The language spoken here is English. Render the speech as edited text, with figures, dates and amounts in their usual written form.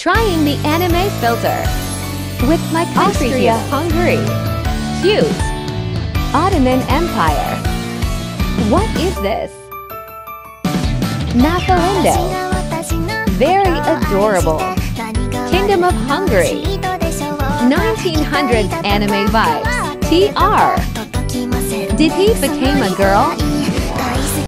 Trying the anime filter. With my country here, Hungary. Cute. Ottoman Empire. What is this? Nathalindo. Very adorable. Kingdom of Hungary. 1900s anime vibes. TR. Did he become a girl?